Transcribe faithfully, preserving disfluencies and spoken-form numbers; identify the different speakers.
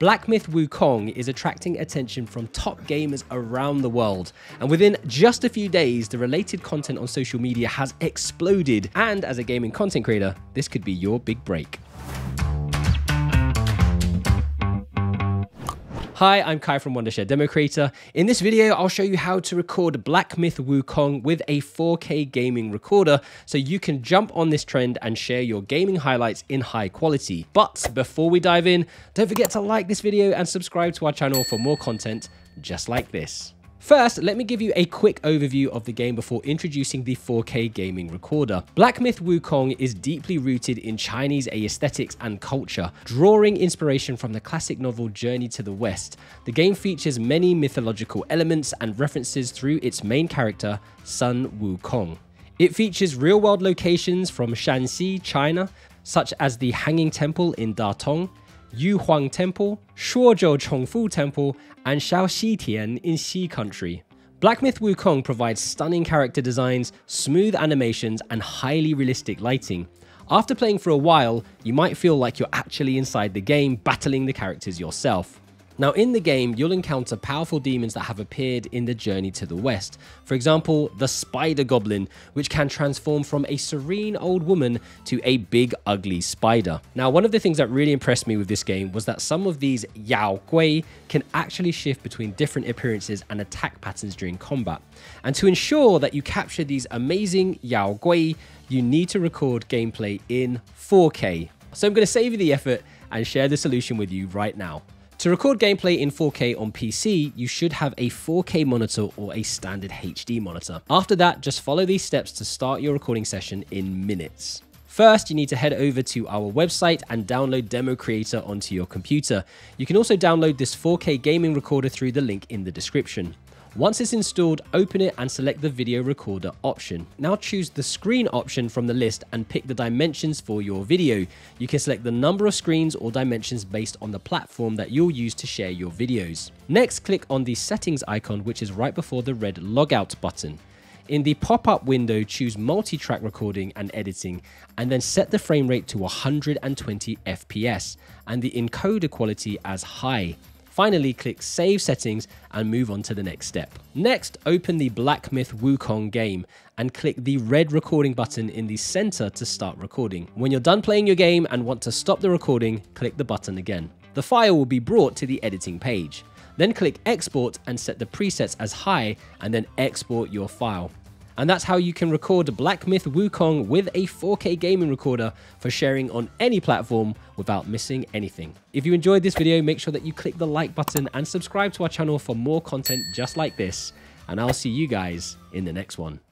Speaker 1: Black Myth Wukong is attracting attention from top gamers around the world, and within just a few days, the related content on social media has exploded, and as a gaming content creator, this could be your big break. Hi, I'm Kai from Wondershare DemoCreator. In this video, I'll show you how to record Black Myth Wukong with a four K gaming recorder so you can jump on this trend and share your gaming highlights in high quality. But before we dive in, don't forget to like this video and subscribe to our channel for more content just like this. First, let me give you a quick overview of the game before introducing the four K gaming recorder. Black Myth Wukong is deeply rooted in Chinese aesthetics and culture, drawing inspiration from the classic novel Journey to the West. The game features many mythological elements and references through its main character, Sun Wukong. It features real-world locations from Shanxi, China, such as the Hanging Temple in Datong, Yu Huang Temple, Shuozhou Chongfu Temple, and Shaoxitian in Xi Country. Black Myth Wukong provides stunning character designs, smooth animations, and highly realistic lighting. After playing for a while, you might feel like you're actually inside the game, battling the characters yourself. Now, in the game, you'll encounter powerful demons that have appeared in the Journey to the West. For example, the Spider Goblin, which can transform from a serene old woman to a big, ugly spider. Now, one of the things that really impressed me with this game was that some of these Yao Gui can actually shift between different appearances and attack patterns during combat. And to ensure that you capture these amazing Yao Gui, you need to record gameplay in four K. So I'm going to save you the effort and share the solution with you right now. To record gameplay in four K on P C, you should have a four K monitor or a standard H D monitor. After that, just follow these steps to start your recording session in minutes. First, you need to head over to our website and download DemoCreator onto your computer. You can also download this four K gaming recorder through the link in the description. Once it's installed, open it and select the video recorder option. Now choose the screen option from the list and pick the dimensions for your video. You can select the number of screens or dimensions based on the platform that you'll use to share your videos. Next, click on the settings icon, which is right before the red logout button. In the pop-up window, choose multi-track recording and editing, and then set the frame rate to one hundred twenty F P S and the encoder quality as high. Finally, click Save Settings and move on to the next step. Next, open the Black Myth Wukong game and click the red recording button in the center to start recording. When you're done playing your game and want to stop the recording, click the button again. The file will be brought to the editing page. Then click Export and set the presets as high and then export your file. And that's how you can record Black Myth Wukong with a four K gaming recorder for sharing on any platform without missing anything. If you enjoyed this video, make sure that you click the like button and subscribe to our channel for more content just like this. And I'll see you guys in the next one.